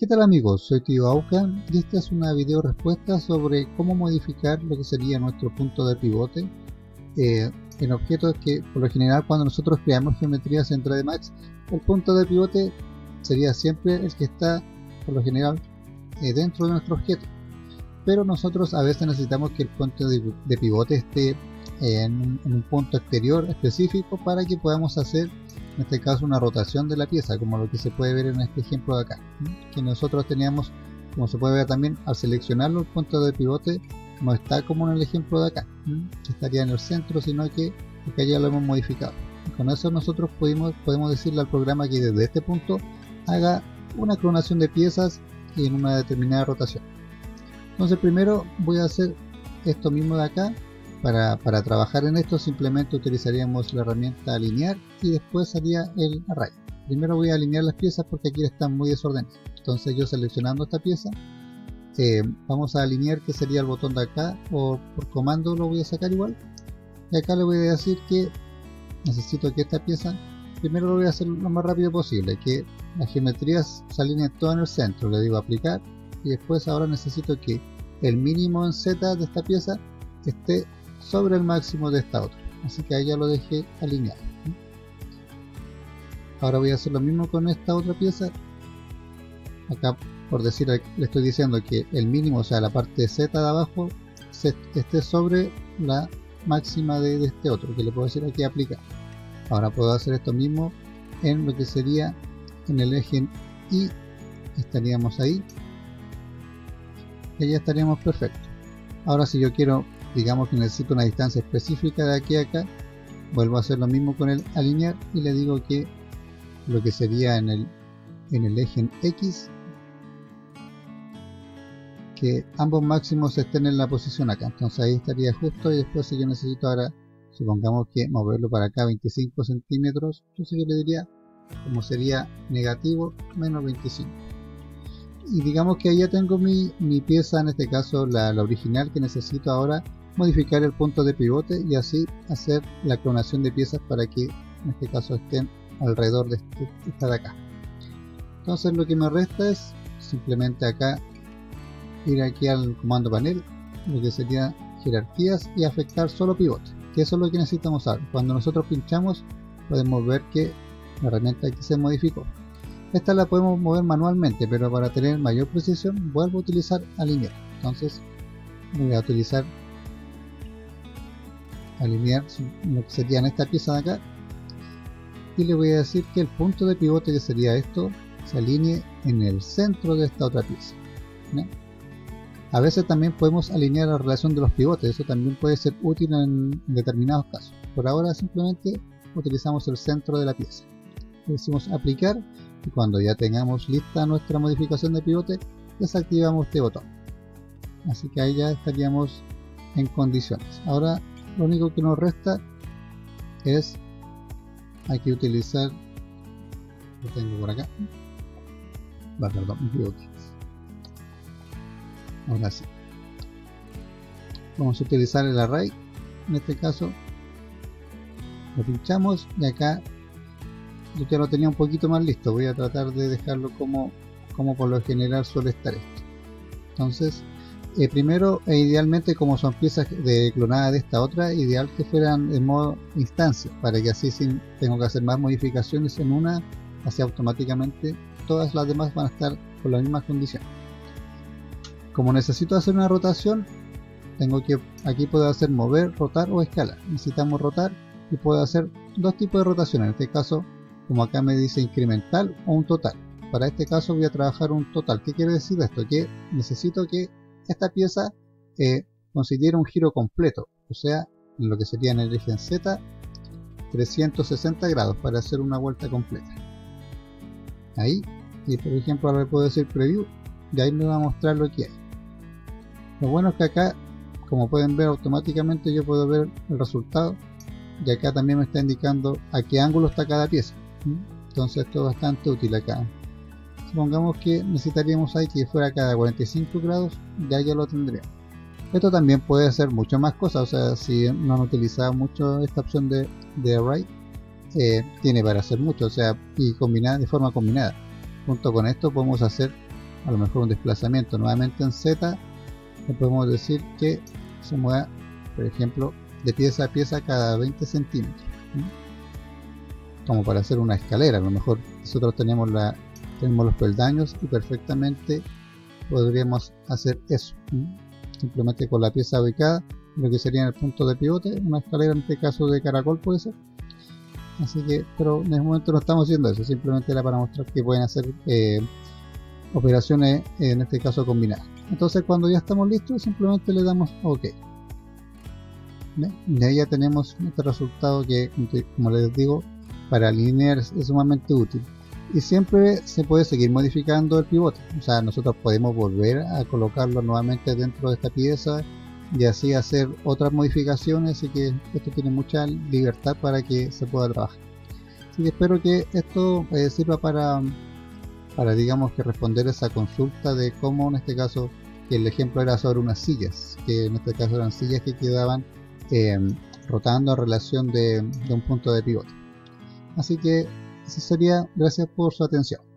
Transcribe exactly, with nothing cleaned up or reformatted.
¿Qué tal amigos? Soy Tío Auca y esta es una video respuesta sobre cómo modificar lo que sería nuestro punto de pivote eh, en objetos que por lo general cuando nosotros creamos geometrías en tres D Max, el punto de pivote sería siempre el que está por lo general eh, dentro de nuestro objeto, pero nosotros a veces necesitamos que el punto de, de pivote esté en, en un punto exterior específico para que podamos hacer en este caso una rotación de la pieza, como lo que se puede ver en este ejemplo de acá, que nosotros teníamos, como se puede ver también al seleccionarlo, el punto de pivote no está como en el ejemplo de acá, que estaría en el centro, sino que acá ya lo hemos modificado. Y con eso nosotros podemos, podemos decirle al programa que desde este punto haga una clonación de piezas en una determinada rotación. Entonces primero voy a hacer esto mismo de acá. Para, para trabajar en esto simplemente utilizaríamos la herramienta alinear y después haría el array. Primero voy a alinear las piezas porque aquí están muy desordenadas. Entonces yo seleccionando esta pieza, eh, vamos a alinear, que sería el botón de acá, o por comando lo voy a sacar igual. Y acá le voy a decir que necesito que esta pieza, primero lo voy a hacer lo más rápido posible, que las geometrías se alineen todo en el centro. Le digo aplicar y después ahora necesito que el mínimo en Z de esta pieza esté sobre el máximo de esta otra, así que ahí ya lo dejé alineado. Ahora voy a hacer lo mismo con esta otra pieza. Acá por decir, le estoy diciendo que el mínimo, o sea la parte Z de abajo, se, esté sobre la máxima de, de este otro, que le puedo decir aquí aplicar. Ahora puedo hacer esto mismo en lo que sería en el eje Y, estaríamos ahí y ya estaríamos perfectos. Ahora si yo quiero, digamos que necesito una distancia específica de aquí a acá, vuelvo a hacer lo mismo con el alinear y le digo que lo que sería en el, en el eje X, que ambos máximos estén en la posición acá. Entonces ahí estaría justo, y después si yo necesito ahora, supongamos que moverlo para acá veinticinco centímetros, entonces yo le diría como sería negativo menos veinticinco. Y digamos que ahí ya tengo mi, mi pieza, en este caso la, la original, que necesito ahora modificar el punto de pivote y así hacer la clonación de piezas para que en este caso estén alrededor de, este, de esta de acá. Entonces lo que me resta es simplemente acá ir aquí al comando panel, lo que sería jerarquías, y afectar solo pivote, que eso es lo que necesitamos ahora. Cuando nosotros pinchamos podemos ver que la herramienta aquí se modificó. Esta la podemos mover manualmente, pero para tener mayor precisión vuelvo a utilizar alinear. Entonces voy a utilizar alinear lo que sería en esta pieza de acá y le voy a decir que el punto de pivote, que sería esto, se alinee en el centro de esta otra pieza, ¿no? A veces también podemos alinear la relación de los pivotes, eso también puede ser útil en determinados casos. Por ahora simplemente utilizamos el centro de la pieza, le decimos aplicar y cuando ya tengamos lista nuestra modificación de pivote desactivamos este botón, así que ahí ya estaríamos en condiciones. Ahora lo único que nos resta es aquí utilizar, lo tengo por acá, va, perdón, me equivoqué. Ahora sí vamos a utilizar el array, en este caso lo pinchamos y acá yo ya lo tenía un poquito más listo. Voy a tratar de dejarlo como, como por lo general suele estar esto. Entonces eh, primero e idealmente, como son piezas de clonada de esta otra, ideal que fueran en modo instancia, para que así si tengo que hacer más modificaciones en una, así automáticamente todas las demás van a estar con las mismas condiciones. Como necesito hacer una rotación, tengo que, aquí puedo hacer mover, rotar o escalar. Necesitamos rotar y puedo hacer dos tipos de rotación, en este caso como acá me dice incremental o un total. Para este caso voy a trabajar un total. ¿Qué quiere decir esto? Que necesito que esta pieza eh, considere un giro completo, o sea, en lo que sería en el eje Z, trescientos sesenta grados para hacer una vuelta completa. Ahí, y por ejemplo ahora le puedo decir preview y ahí me va a mostrar lo que hay. Lo bueno es que acá, como pueden ver, automáticamente yo puedo ver el resultado y acá también me está indicando a qué ángulo está cada pieza. Entonces esto es bastante útil acá. Supongamos que necesitaríamos ahí que fuera cada cuarenta y cinco grados, ya ya lo tendríamos. Esto también puede hacer muchas más cosas, o sea, si no han utilizado mucho esta opción de, de array, eh, tiene para hacer mucho, o sea, y combinada de forma combinada. Junto con esto podemos hacer a lo mejor un desplazamiento nuevamente en Z, le podemos decir que se mueva, por ejemplo, de pieza a pieza cada veinte centímetros, ¿sí? Como para hacer una escalera. A lo mejor nosotros tenemos, la, tenemos los peldaños y perfectamente podríamos hacer eso, ¿sí? Simplemente con la pieza ubicada, lo que sería en el punto de pivote, una escalera en este caso de caracol puede ser. Así que, pero en el momento no estamos haciendo eso, simplemente era para mostrar que pueden hacer eh, operaciones, en este caso combinadas. Entonces cuando ya estamos listos, simplemente le damos OK. ¿Ve? Y ahí ya tenemos este resultado que, como les digo, para alinear es sumamente útil. Y siempre se puede seguir modificando el pivote, o sea, nosotros podemos volver a colocarlo nuevamente dentro de esta pieza y así hacer otras modificaciones, así que esto tiene mucha libertad para que se pueda trabajar. Así que espero que esto eh, sirva para, para digamos que responder esa consulta de cómo, en este caso, que el ejemplo era sobre unas sillas, que en este caso eran sillas que quedaban eh, rotando a relación de, de un punto de pivote. Así que eso sería. Gracias por su atención.